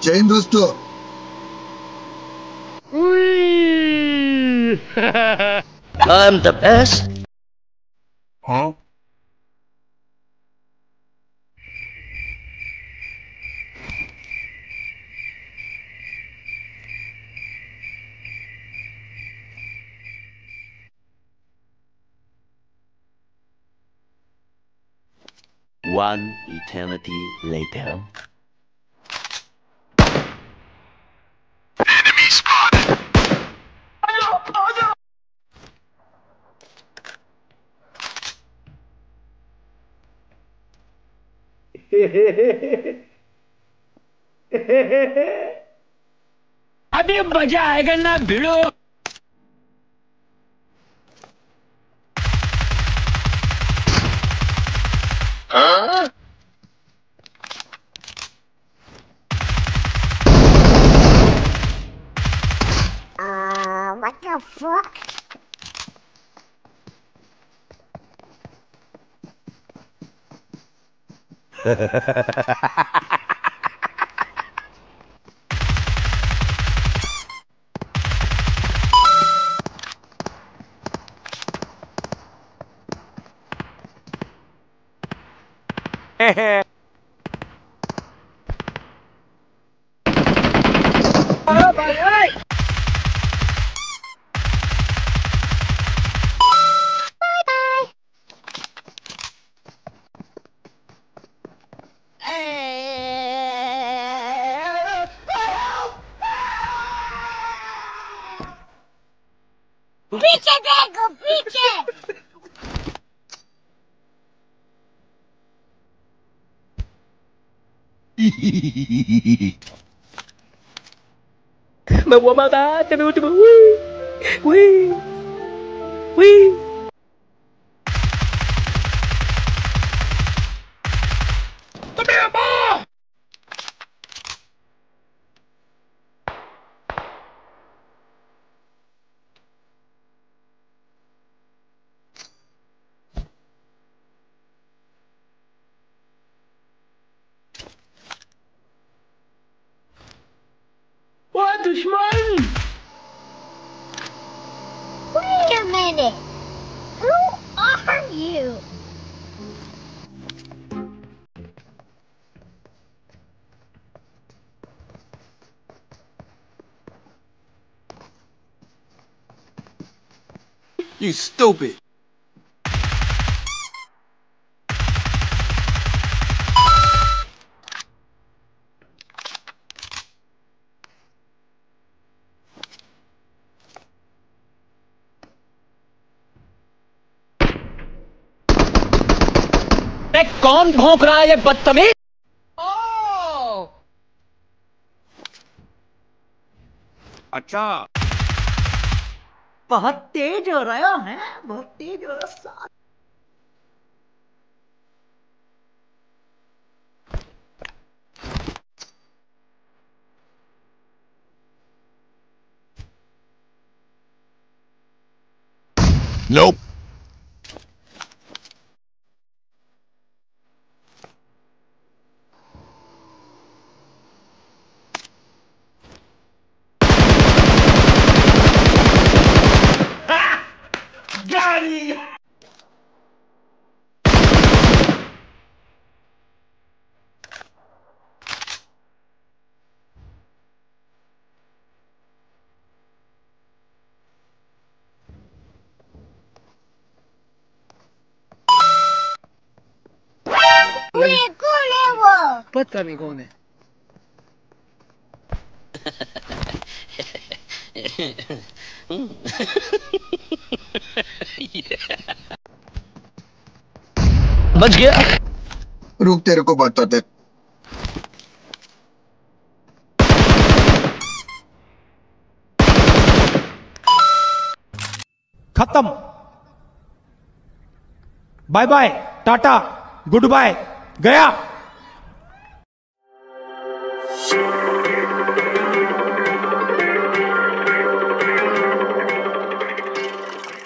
जय हिंद दोस्तों। I'm the best. हाँ? One eternity later. अभी मजा आएगा ना भिड़ो। What the fuck? पीछे देखो पीछे। Mà qua bao ta, cho tôi Ui, ui. Ôi दुश्मन! Wait a minute. Who are you? You stupid. कौन भौंक रहा है ये बदतमीज? अच्छा। बहुत तेज हो रहा है, बहुत तेज हो रहा है। Nope. गाड़ी! कौन है वो? पता नहीं कौन है। बच गया। रुक तेरे को बताते। खत्म। Bye bye, tata, good bye, गया।